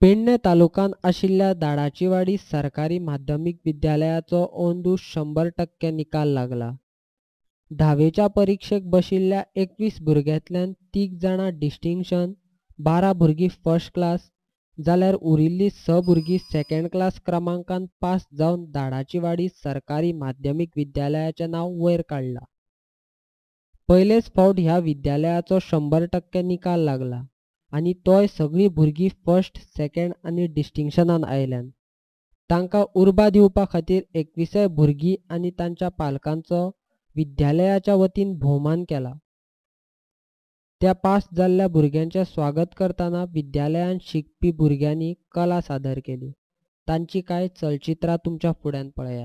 पेडणे तालुक्यांत आशिल्ल्या दाडाचीवाडी सरकारी माध्यमीक विद्यालयाचो अंदू 100% निकाल लागला. 10वीच्या परीक्षेक बशिल्ल्या 21 भुरग्यांतल्यान 3 जाणां डिस्टिंक्शन, 12 भुरगीं फर्स्ट क्लास जाल्यार उरिल्लीं 6 भुरगीं सेकंड क्लास क्रमांकान पास जावन दाडाचीवाडी सरकारी माध्यमीक विद्यालयाचें नांव वयर काडलां. पयलेच फावट ह्या विद्यालयाचो 100% निकाल लागला आनी तोय सगळीं भुरगीं फर्स्ट, सेकंड आनी डिस्टिंक्शनान आयल्यान. तांकां उर्बा दिवपा खातीर 21 भुरगीं आनी तांच्या पालकांचो विद्यालयाच्या वतीन भोवमान केला. त्या पास जाल्ल्या भुरग्यांचें स्वागत करतना विद्यालयांत शिकपी भुरग्यांनी कला सादर केली. तांची कांय चलचित्रां तुमच्या फुड्यान पळयात.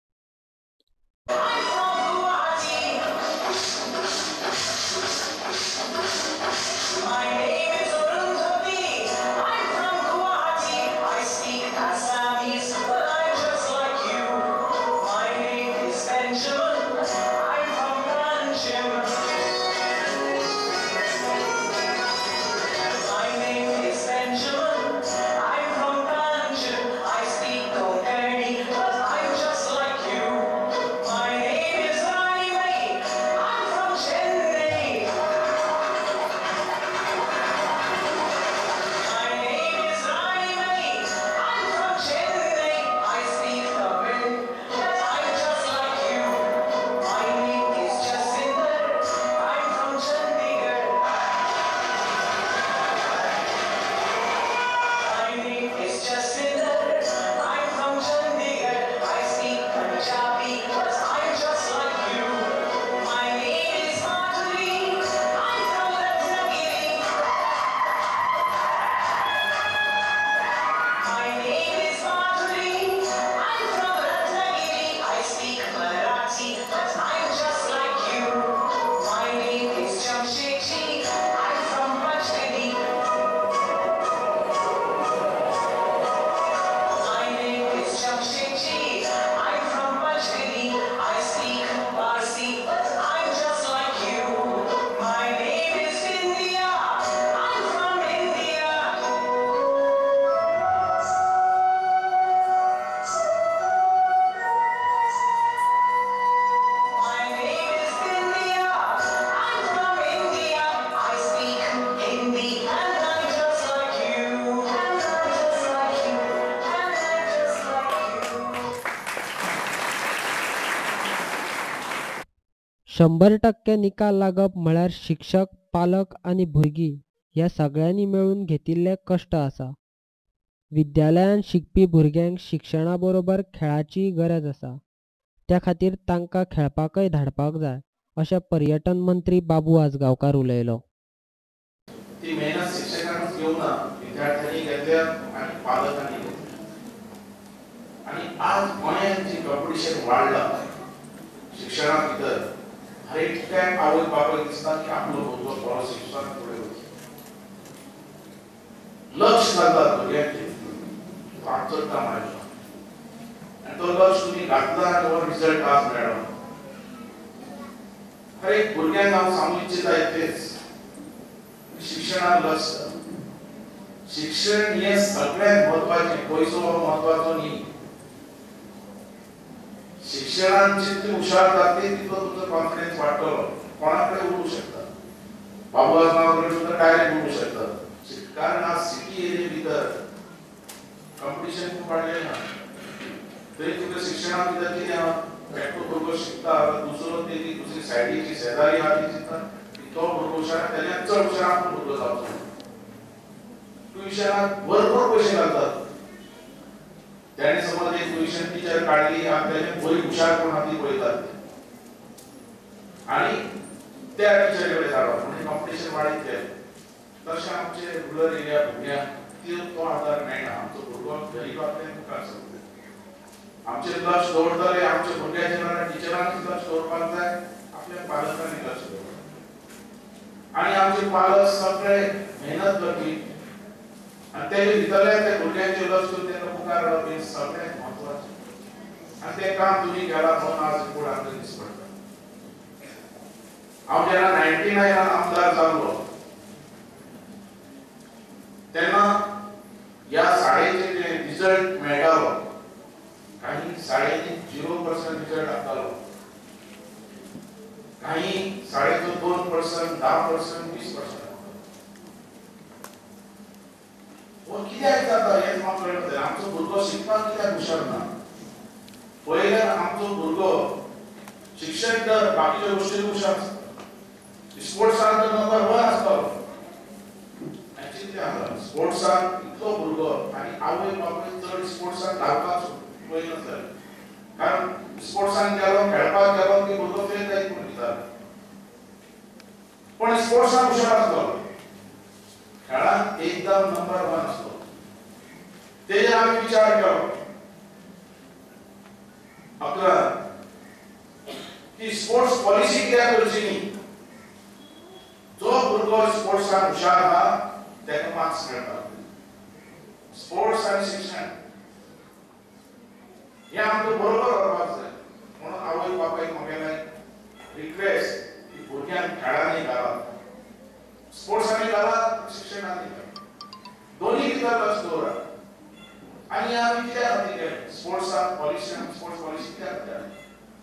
शंभर टक्के निकाल लागप म्हळ्यार शिक्षक, पालक आनी भुरगीं ह्या सगळ्यांनी मेळून घेतिल्ले कश्ट आसा. विद्यालयांत शिकपी भुरग्यांक शिक्षणा बरोबर खेळाचीय गरज आसा. त्या खातीर तांकां खेळपाकय धाडपाक जाय अशें पर्यटन मंत्री बाबू आजगांवकार उलयलो. ती मेहनत शिक्षकांनीच घेऊन ना, विद्यार्थ्यांनी घेतल्या आणि पालकांनी घेतल्या. आणि आज गोंयांत जी कॉम्पिटिशन वाडला शिक्षणा भितर हर एकट्याक आवय बापायक दिसता की आपलो भुरगो बरो शिक्षण फुडें वचची. लक्ष घालतात भुरग्यांचेर आमचो काम आयलो आनी तो लक्ष तुमी घातला आनी हो रिजल्ट आज मेळ्ळो. हर एक भुरग्यांक हांव सांगूं इच्छिता इतलेंच, शिक्षणाक लक्ष घाल. शिक्षण हें सगळ्यांत म्हत्वाचें, पयसो हो म्हत्वाचो न्ही. शिक्षणांत जितले हुशार जातले तितलो तुजो कॉन्फिडन्स वाडटलो. कोणा कडेन उलोवंक शकता, बाबू आजगांवकार कडेन सुद्दां डायरेक्ट उलोवंक शकता. कारण आज सिटी एरिये भितर कॉम्पिटिशन खूब वाडलें ना. तरी तुका शिक्षणा भितर कितें आहा, एकटो भुरगो शिकता, दुसरो तेजी दुसरी सायडीची शेजारी आहा ती चिंतता तो भुरगो हुशार तेल्यान चड हुशार आपूण भुरगो जावचो. ट्युशनाक भरपूर पयशे घालतात. त्याने समज एक ट्युशन टीचर काढली आणि त्याने बरी हुशार कोण हाती पळयतात आणि त्या टीचर कडेन धाडप म्हणजे कॉम्पिटिशन वाडीत गेलें. तशें आमचे रुरल एरिया भुरग्यांक तो आदार मेळना. आमचो भुरगो गरीबांतल्यान मुखार सरता. आमचेर लक्ष दवरतले, आमच्या भुरग्याचेर आनी टिचरांनी लक्ष दवरपाक जाय, आपल्या पालकांनी लक्ष दवरपाक. आणि आमचे पालक सगळे मेहनत करपी आणि तेजे भितरल्या त्या भुरग्यांचेर लक्ष दिवन तेंकां मुखार हाडप हें सगळ्यांत म्हत्वाचें. आनी तें काम तुमी केलां म्हणून आज रिपोर्ट आमकां दिसपडटा. हांव जेन्ना 99 आमदार जाल्लो तेन्ना ह्या रिझल्ट मेळटालो, काही 0.5% रिझल्ट लागतालो, काही 2.5%, 10%, 20%. कित्याक जाता हेच म्हाका कळना. आमचो भुरगो शिकपाक कित्याक हुशार ना? पयल्यार आमचो भुरगो शिक्षण तर बाकीच्या गोष्टींनी हुशार आसता. स्पोर्ट्सान तर नंबर 1 आसतालो. स्पोर्ट्सान इतलो भुरगो आनी आवय बापूय चड स्पोर्ट्सान घालपाक पळयनासले. कारण स्पोर्ट्सान गेलो, खेळपाक गेलो की भुरगो फेल जायत म्हूण दिताले. पण स्पोर्ट्सान हुशार आसतालो, खेळांत एकदम नंबर 1 आसलो. तेजेर आमी विचार केलो की स्पोर्ट्स पॉलिसी कित्याक करची न्ही? जो भुरगो स्पोर्ट्सान हुशार आहा तेका मार्क्स मेळटा. स्पोर्ट्स आनी शिक्षण हे आमकां बरोबर व्हरपाक जाय. म्हणून आवय बापायक म्हागेलें रिक्वेस्ट की भुरग्यांक खेळांनी घालात, स्पोर्ट्सांनी घालात, शिक्षणांनी घालात, दोन्ही भितर लक्ष दवरात. आनी आमी कित्याक खातीर केलें स्पोर्ट्साक पॉलिसी, स्पोर्ट्स पॉलिसी कित्याक केली?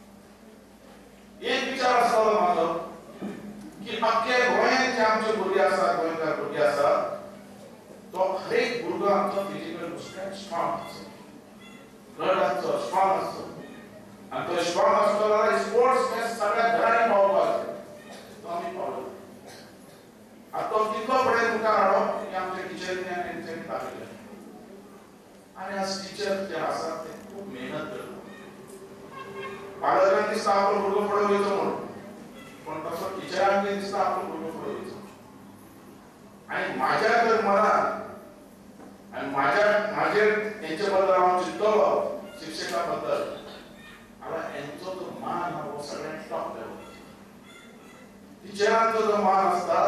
एक विचार आसतालो म्हाजो की अख्खे गोंयांत जे आमचे भुरगे आसात, गोंयकार भुरगे आसात, तो हर एक भुरगो आमचो फिजिकल स्ट्रॉंग आसचो, घट आसचो, स्ट्रॉंग आसचो. आनी तो स्ट्रॉंग आसलो जाल्यार स्पोर्ट्स हे सगळ्या घरांनी पावपाक जाय. तो आमी पावलो. आतां तो कितलो फुडें मुखार हाडप की आमच्या टिचरींनी आनी तेंच्यांनी दाखयलें. आनी आज टिचर जे आसात ते खूब मेहनत करतात. पालकांक दिसता आपलो भुरगो फुडें वयचो म्हणून, पण तसो टिचरांक दिसता आपलो भुरगो फुडें वयचो. आनी म्हाज्या तर मनान आनी म्हाजेर हेंचे बद्दल हांव चिंतलो शिक्षका बद्दल जाल्यार हेंचो जो मान आहा हो सगळ्यांत टॉप लेवल. टिचरांचो जो मान आसता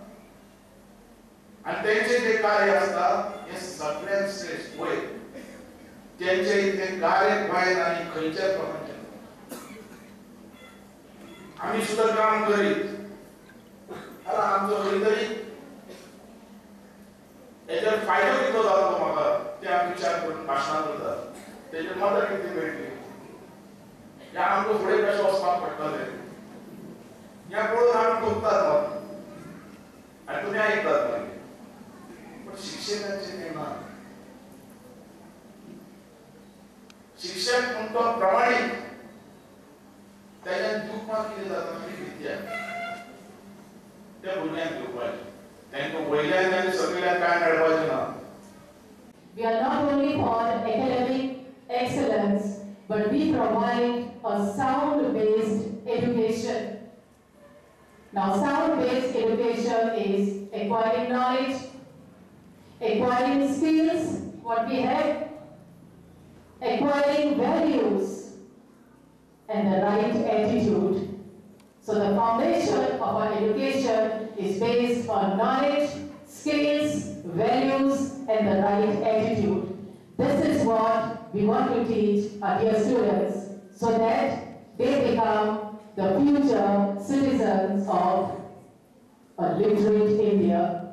आनी तेंचें जें कार्य आसता हें सगळ्यांत श्रेश्ठ. वयर तेंचें इतलें कार्य गोंयांत आनी खंयच्याच लोकांचें ना. आमी सुद्दां काम करीत जाल्यार आमचो खंय तरी हेजेर फायदो कितलो जालो म्हाका ते आमी विचार करून भाशणां करतात. तेजेर मदत कितली मेळटली, या आमकां फुडें कशें वचपाक पडटलें या पळोवन आमी कोत्तात आनी तुमी आयकतात मागीर. पण शिक्षकांचें तें ना. शिक्षक म्हूण तो प्रमाणीक तेज्यान दिवपाक कितें जाता ती विद्या त्या भुरग्यांक दिवपाची. तांकां वयल्यान आनी सकयल्यान कांय मेळपाचें ना. We are not only for academic excellence, but we provide a sound-based education. Now, sound-based education is acquiring knowledge, acquiring skills, what we have, acquiring values, and the right attitude. So the foundation of our education is based on knowledge, skills, values, and the right attitude. This is what we want to teach our dear students so that they become the future citizens of a literate India.